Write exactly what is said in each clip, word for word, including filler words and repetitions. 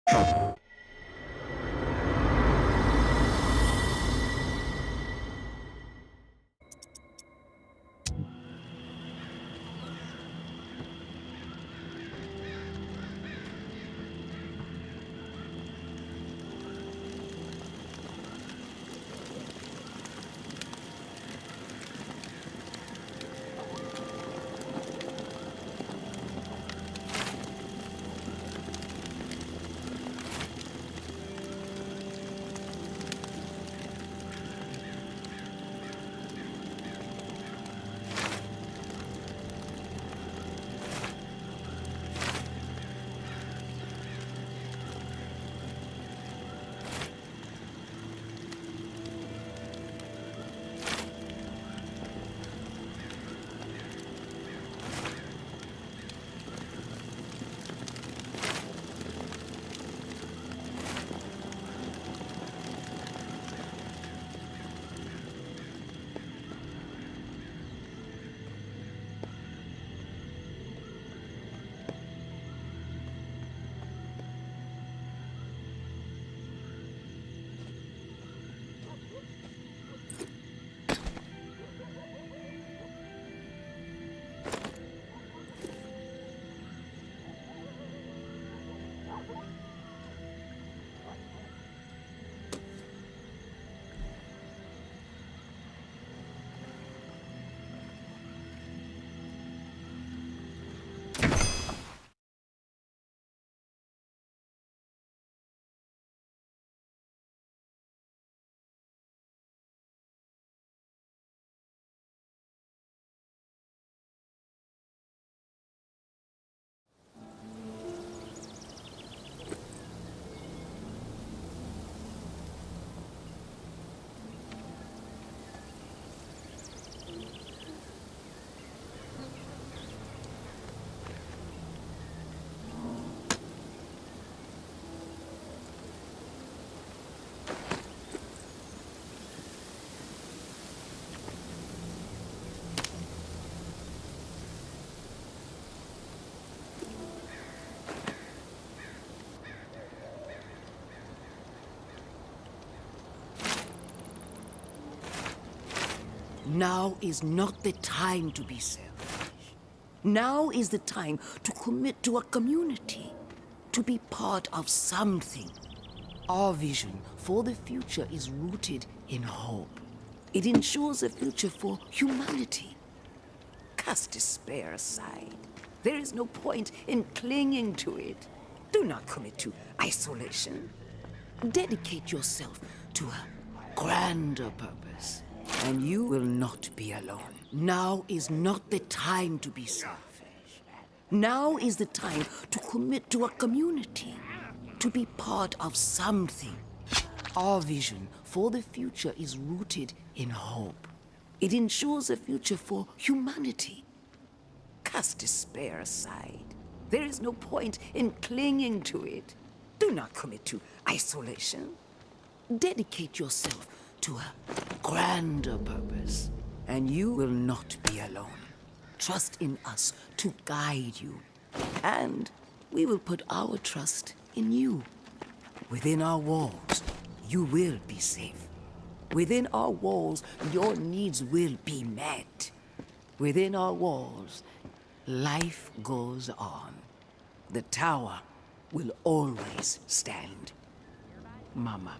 Now is not the time to be selfish. Now is the time to commit to a community, to be part of something. Our vision for the future is rooted in hope. It ensures a future for humanity. Cast despair aside. There is no point in clinging to it. Do not commit to isolation. Dedicate yourself to a grander purpose, and you will not be alone. Now is not the time to be selfish. Now is the time to commit to a community, to be part of something. Our vision for the future is rooted in hope. It ensures a future for humanity. Cast despair aside. There is no point in clinging to it. Do not commit to isolation. Dedicate yourself to a grander purpose, and you will not be alone. Trust in us to guide you, and we will put our trust in you. Within our walls, you will be safe. Within our walls, your needs will be met. Within our walls, life goes on. The tower will always stand. Mama.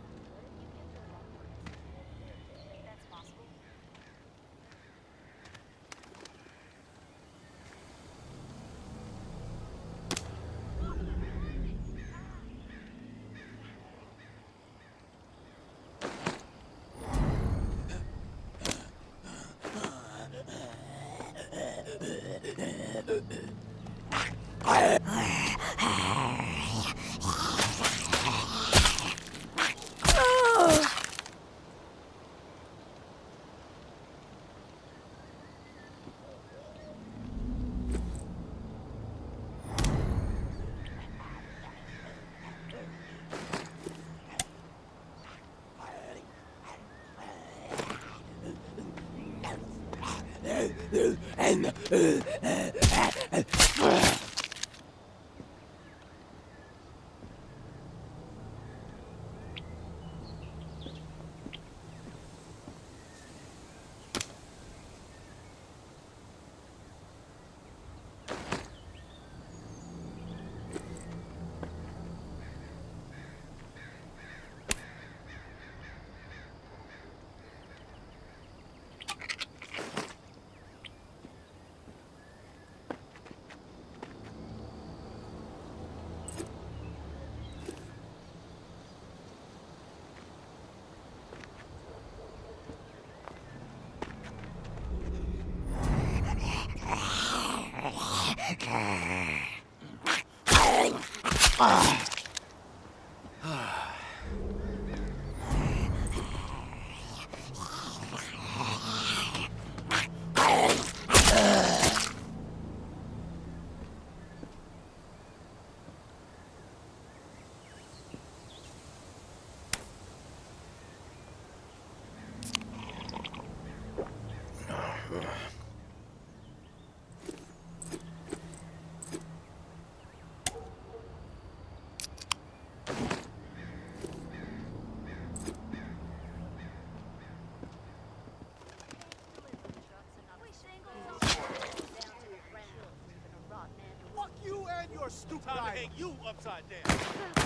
Stupid time to hang you upside down.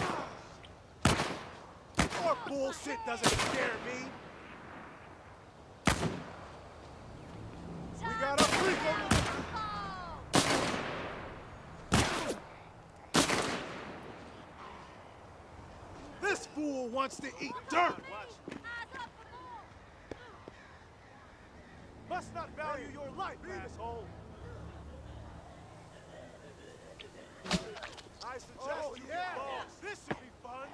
Your bullshit doesn't scare me. We got a freak on the... This fool wants to eat dirt. Must not value your life, asshole. I suggest oh, you yeah. Boss. This should be fun.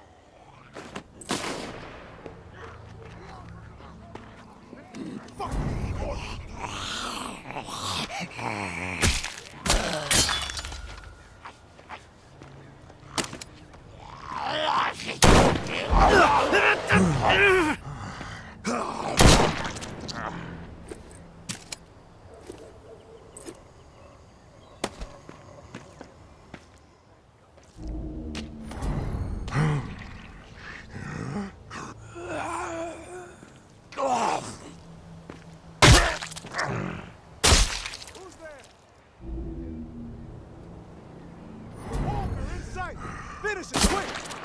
Fuck Finish it, quick!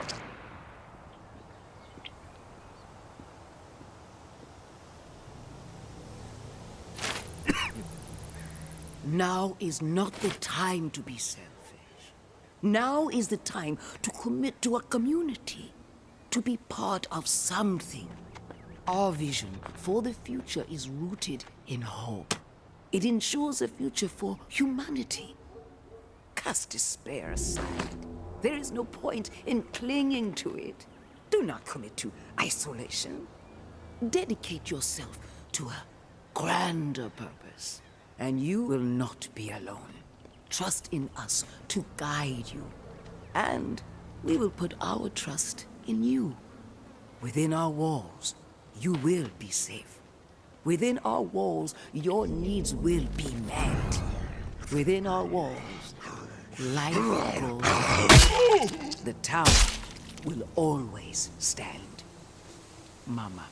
Now is not the time to be selfish. Now is the time to commit to a community, to be part of something. Our vision for the future is rooted in hope. It ensures a future for humanity. Cast despair aside. There is no point in clinging to it. Do not commit to isolation. Dedicate yourself to a grander purpose, and you will not be alone. Trust in us to guide you, and we will put our trust in you. Within our walls, you will be safe. Within our walls, your needs will be met. Within our walls, life goes on. The tower will always stand. Mama.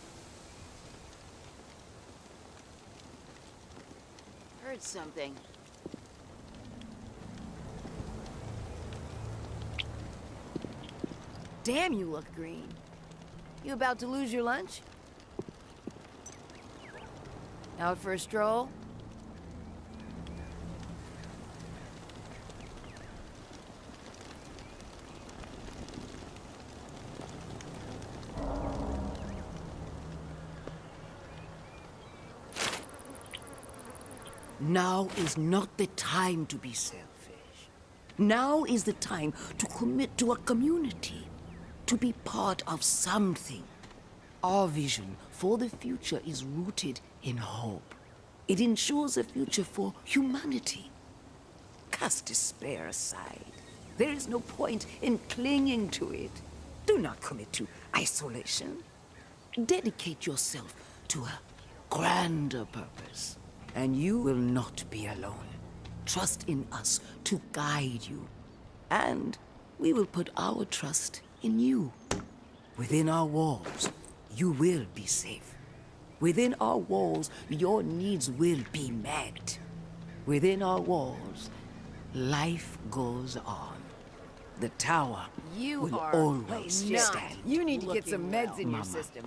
Heard something. Damn, you look green. You about to lose your lunch? Out for a stroll? Now is not the time to be selfish. Now is the time to commit to a community, to be part of something. Our vision for the future is rooted in hope. It ensures a future for humanity. Cast despair aside. There is no point in clinging to it. Do not commit to isolation. Dedicate yourself to a grander purpose, and you will not be alone. Trust in us to guide you, and we will put our trust in you. Within our walls, you will be safe. Within our walls, your needs will be met. Within our walls, life goes on. The tower you will are always not. stand. You need to get some meds well. in Mama. your system.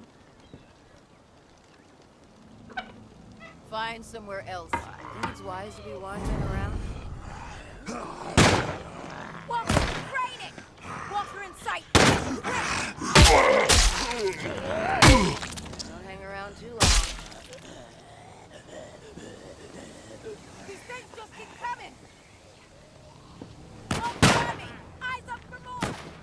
Find somewhere else. It's wise to be wandering around. Walker, training! Walker in sight! Don't hang around too long. These things just keep coming! Walker, me! Eyes up for more!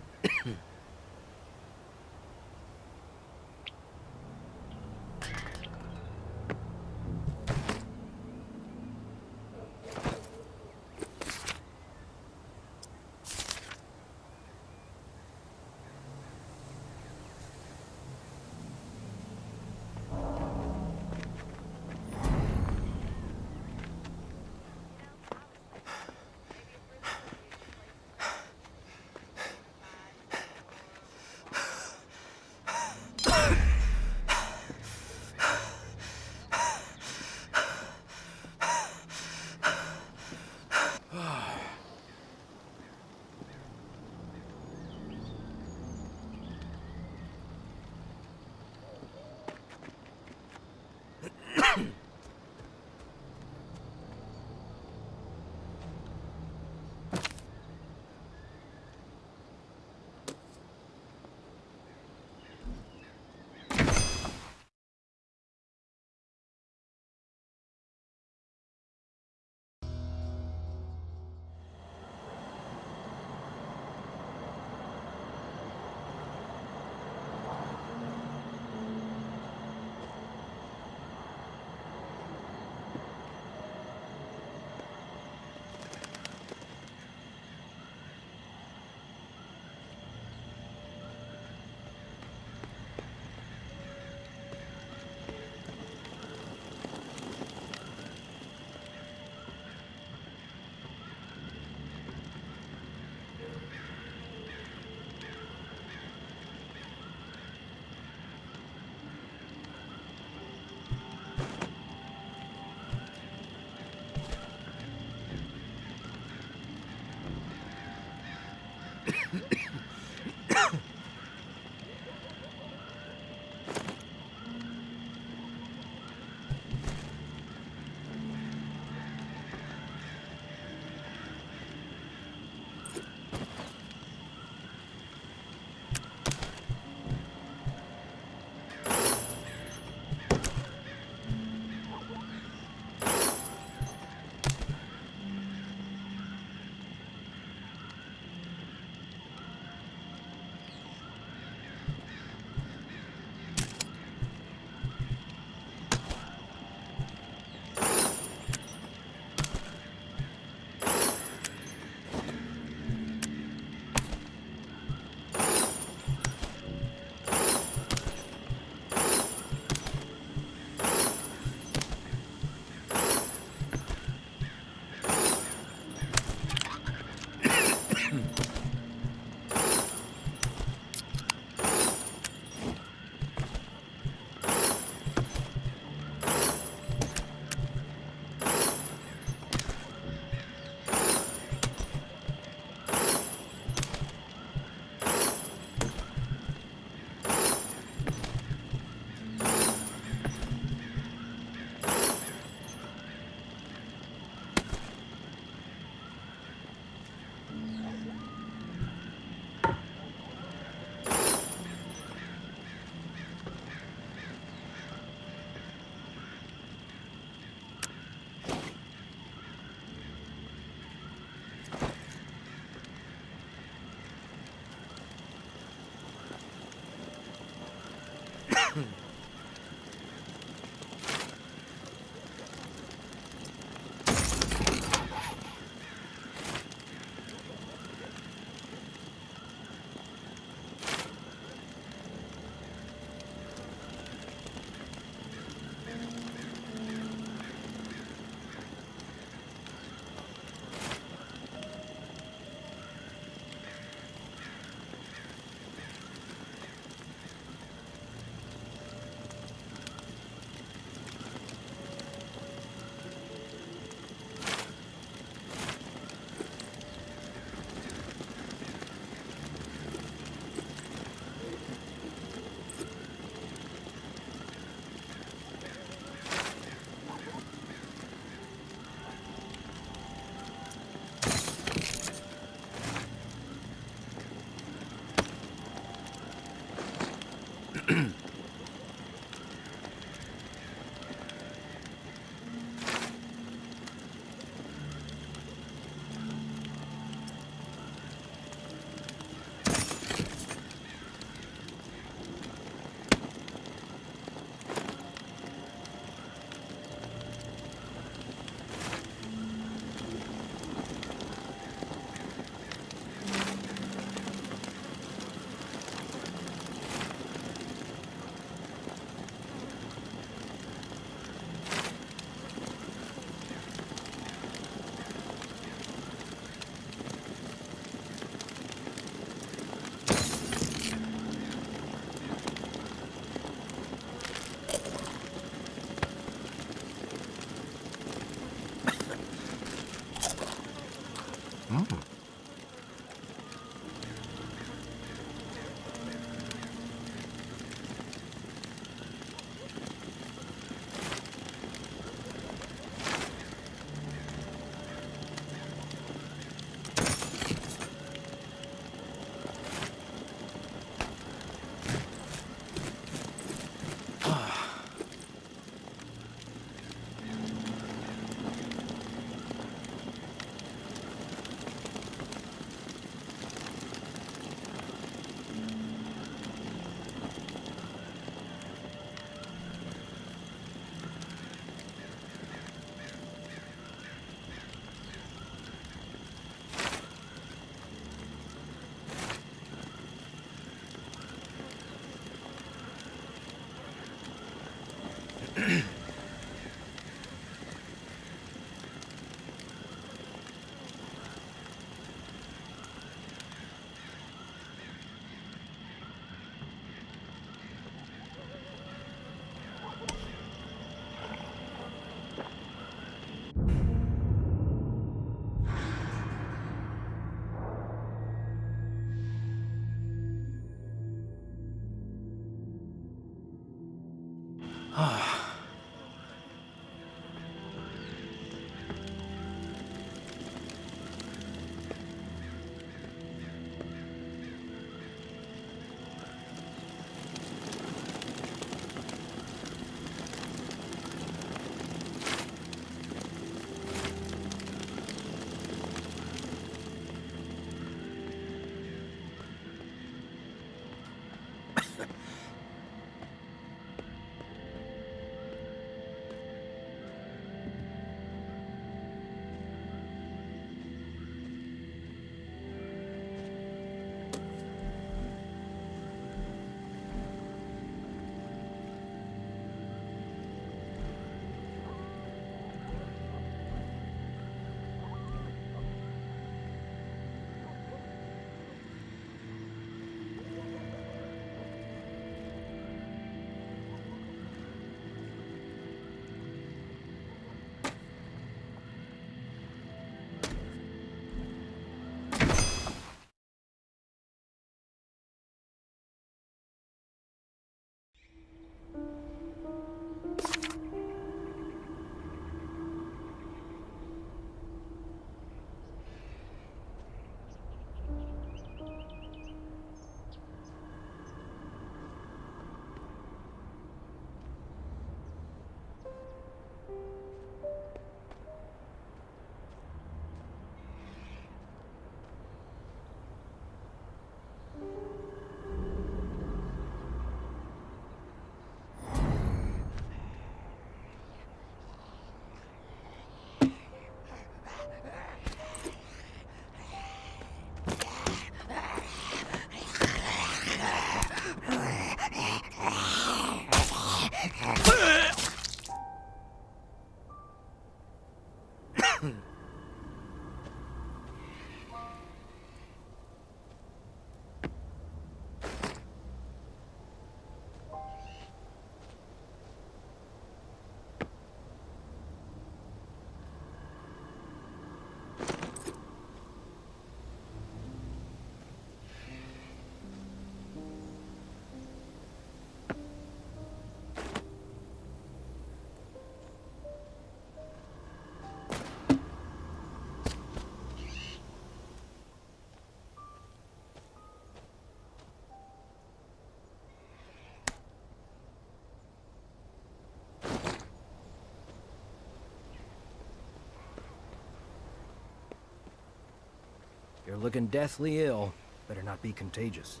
You're looking deathly ill. Better not be contagious.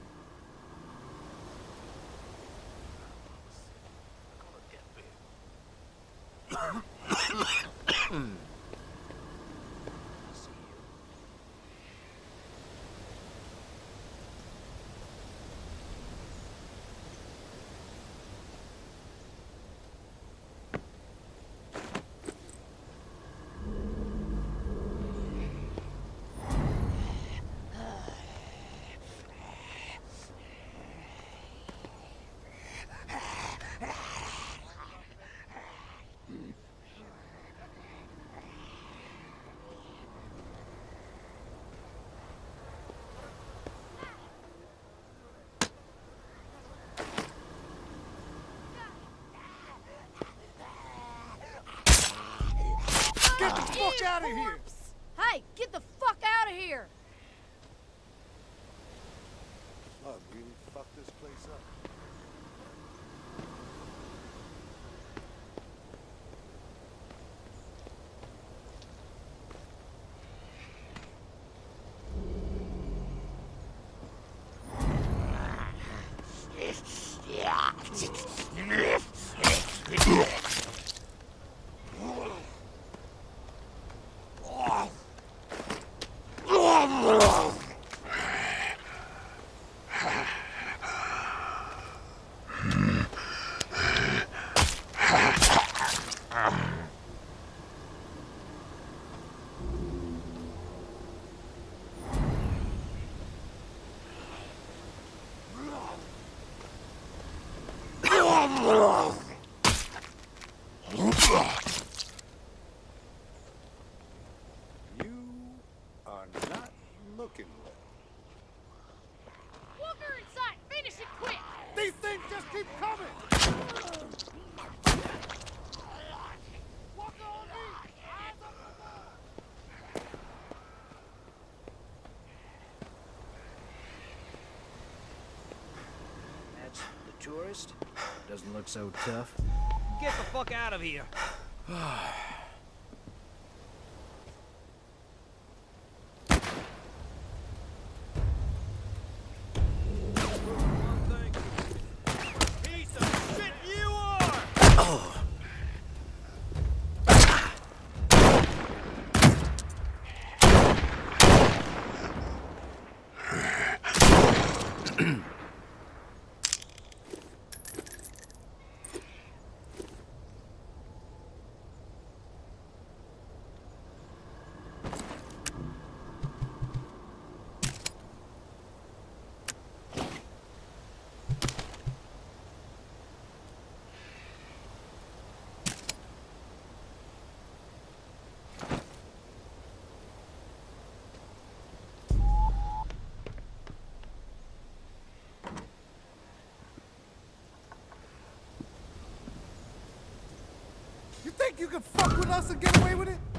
Get the fuck out of here! Hey, get the fuck out of here! I really fucked this place up. You are not looking well. Walk her inside! Finish it quick! These things just keep coming! Walk on me! Eyes up the wall! That's the tourist? Doesn't look so tough. Get the fuck out of here! Piece of shit you are! You think you can fuck with us and get away with it?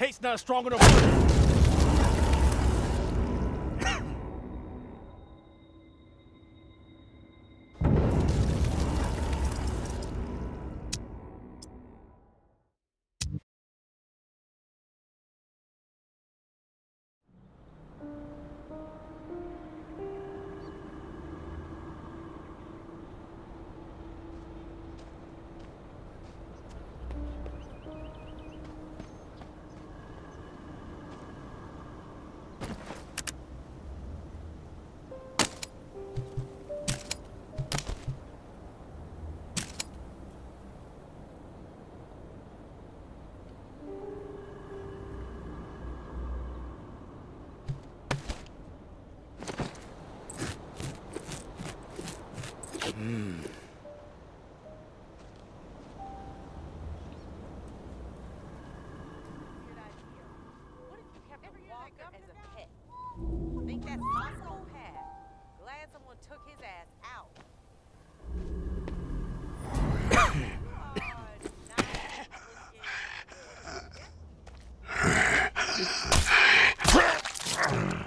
Hate's not strong enough. Hmm. Good idea. What if you kept a walker as a pet? Think that's possible? Have. Glad someone took his ass out. God, nice.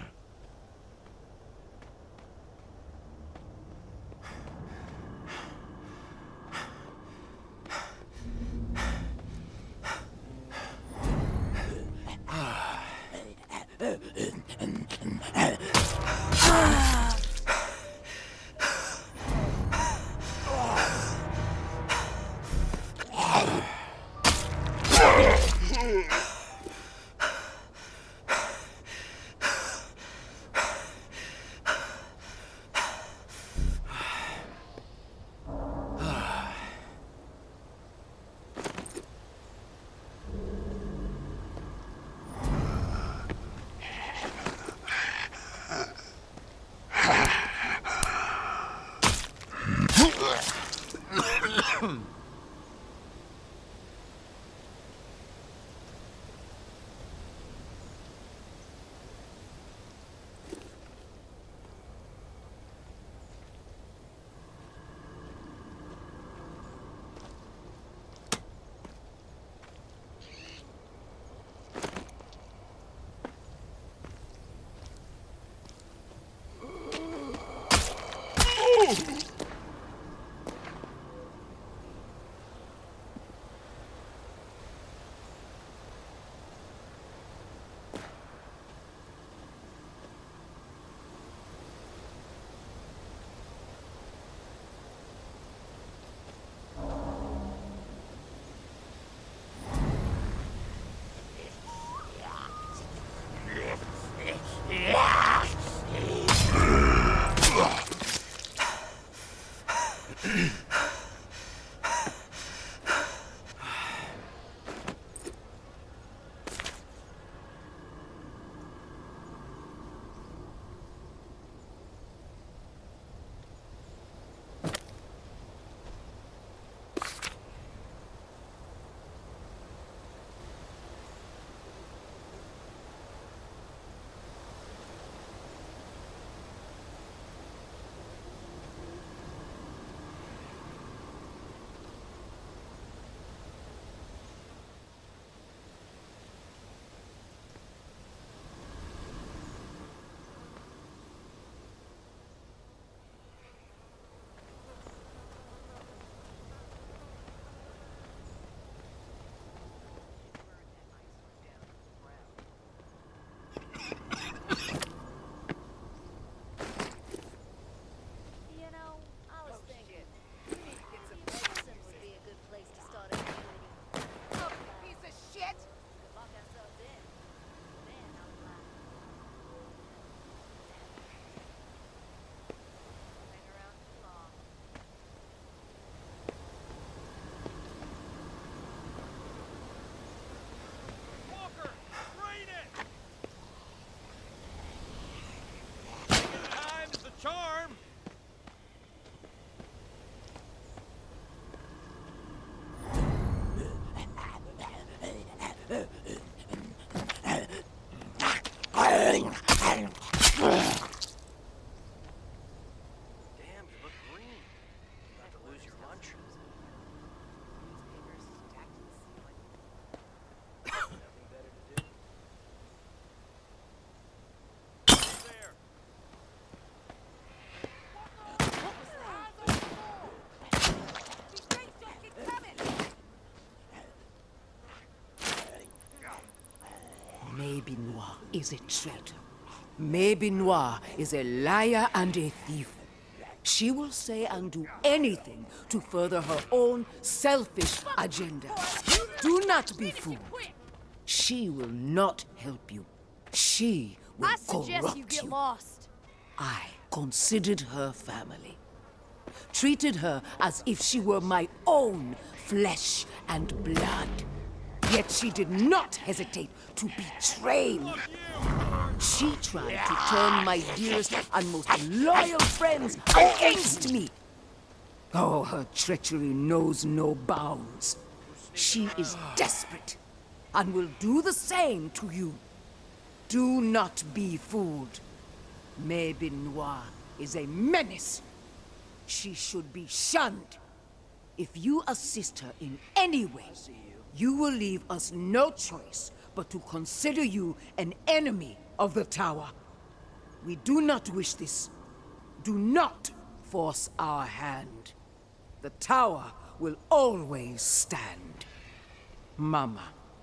is a traitor. Maybe Noir is a liar and a thief. She will say and do anything to further her own selfish agenda. Do not be fooled. She will not help you. She will I suggest corrupt you get you. lost. I considered her family. Treated her as if she were my own flesh and blood. Yet she did not hesitate to betray me. She tried to turn my dearest and most loyal friends against me. Oh, her treachery knows no bounds. She is desperate and will do the same to you. Do not be fooled. Maybe Noir is a menace. She should be shunned. If you assist her in any way, you will leave us no choice but to consider you an enemy of the Tower. We do not wish this. Do not force our hand. The Tower will always stand. Mama.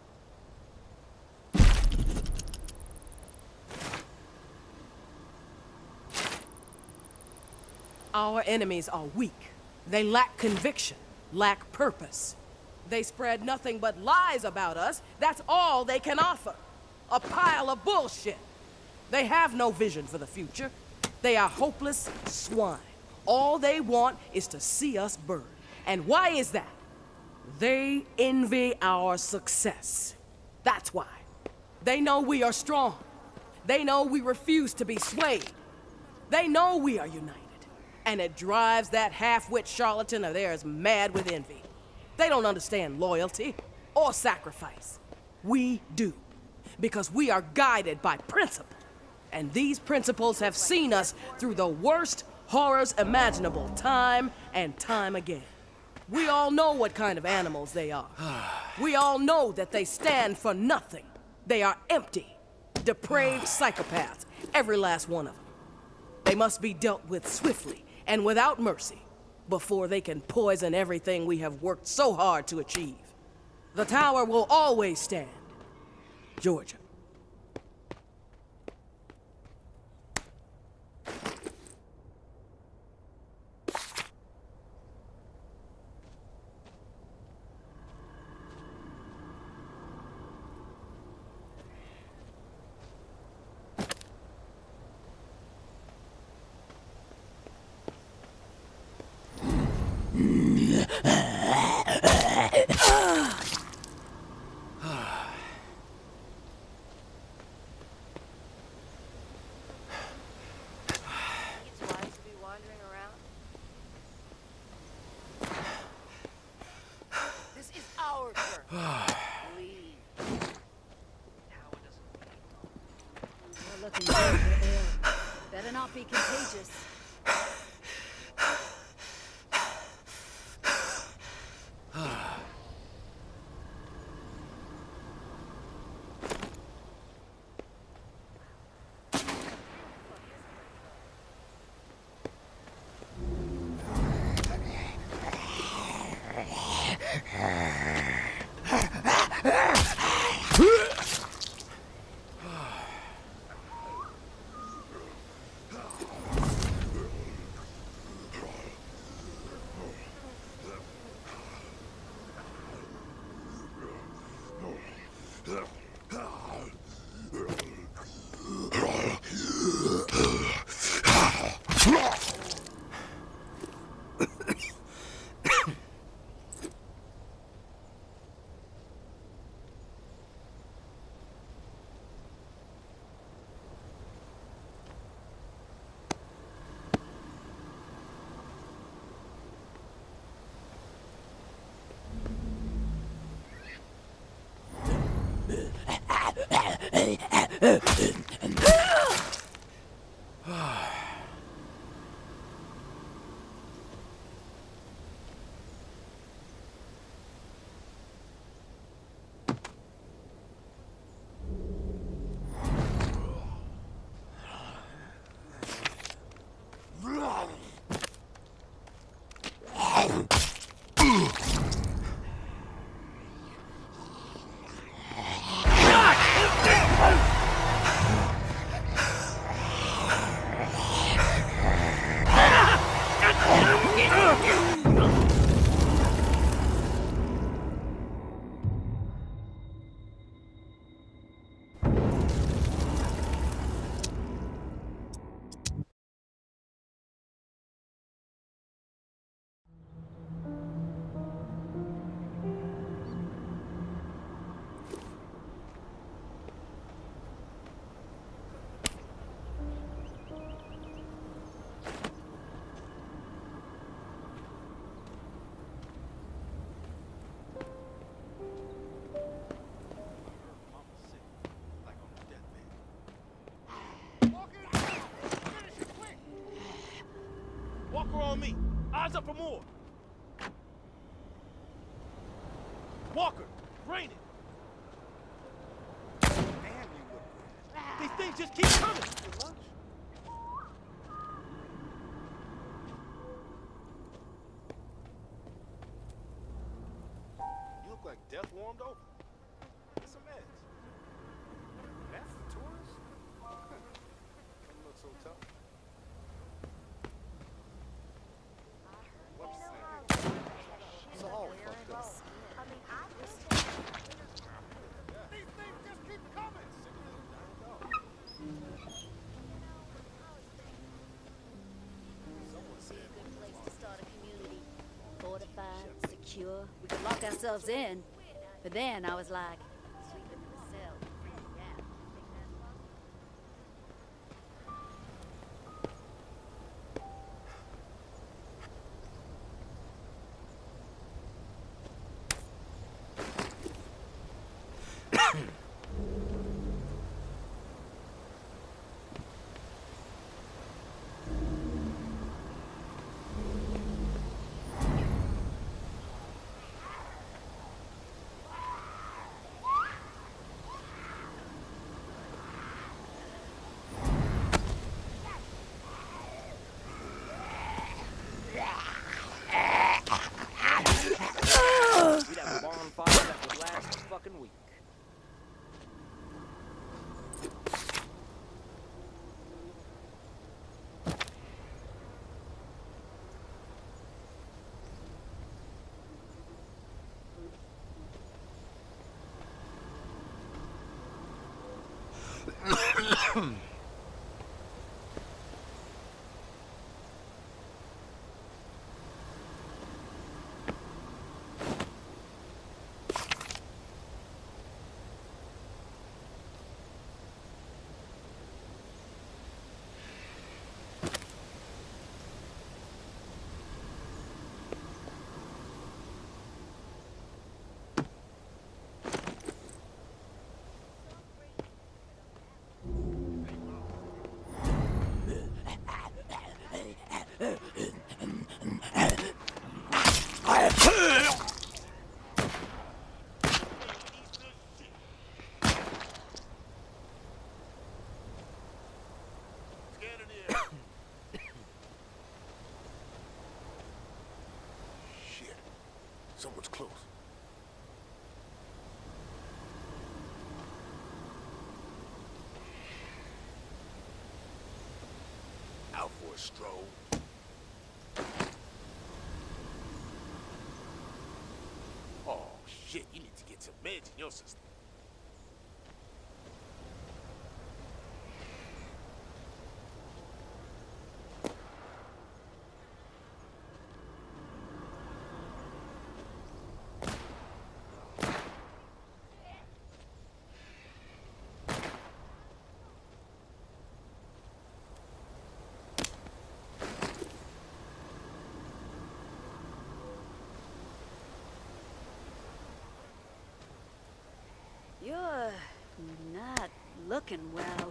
Our enemies are weak. They lack conviction, lack purpose. They spread nothing but lies about us. That's all they can offer. A pile of bullshit. They have no vision for the future. They are hopeless swine. All they want is to see us burn. And why is that? They envy our success. That's why. They know we are strong. They know we refuse to be swayed. They know we are united. And it drives that half-wit charlatan of theirs mad with envy. They don't understand loyalty or sacrifice. We do. Because we are guided by principle. And these principles have seen us through the worst horrors imaginable time and time again. We all know what kind of animals they are. We all know that they stand for nothing. They are empty, depraved psychopaths, every last one of them. They must be dealt with swiftly and without mercy before they can poison everything we have worked so hard to achieve. The Tower will always stand. Georgia. Better not be contagious. Eyes up for more. Walker, drain it. Damn, you look good. These things just keep coming. Your lunch? You look like death warmed over. Get some meds. That's the tourist? Doesn't look so tough. What's that? It's all fucked up. These things just keep coming. Someone said. Good place to start a community. Fortified, secure. We could lock ourselves in. But then I was like, sleep in the cell. Yeah. Think that's possible? We'd have a bonfire that would last a fucking week. Shit. Someone's close. Out for a stroll. Oh, shit. You need to get some meds in your system. You're not looking well.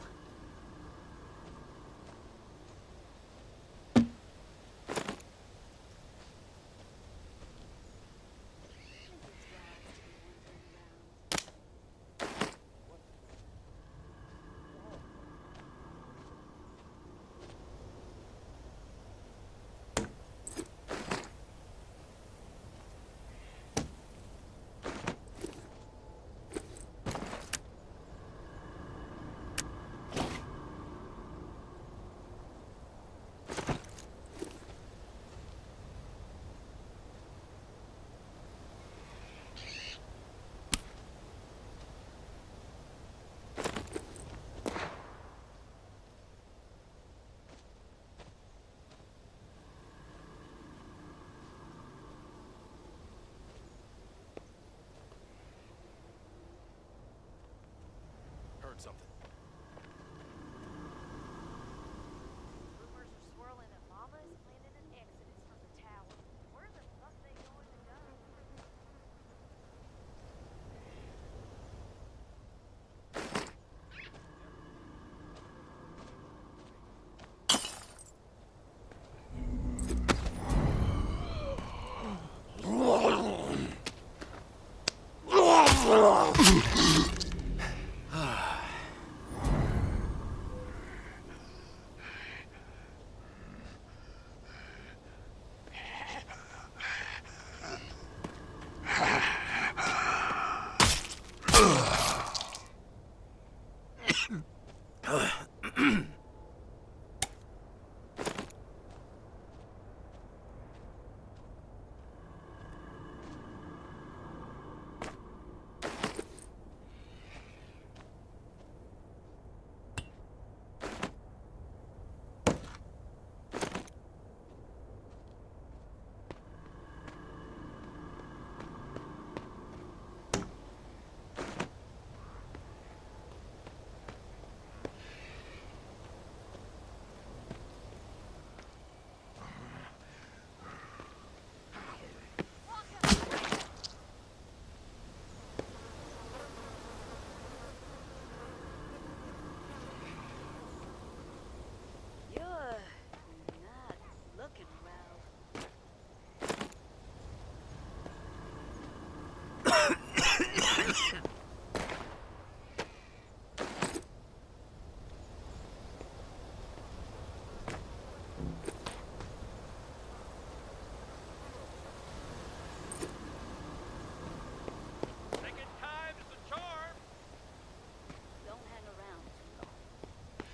Heard something. Rumors are swirling that Mama is planning an exodus from the tower. Where the fuck they going to go? You're not looking well. Taking time is the charm. Don't hang around too long.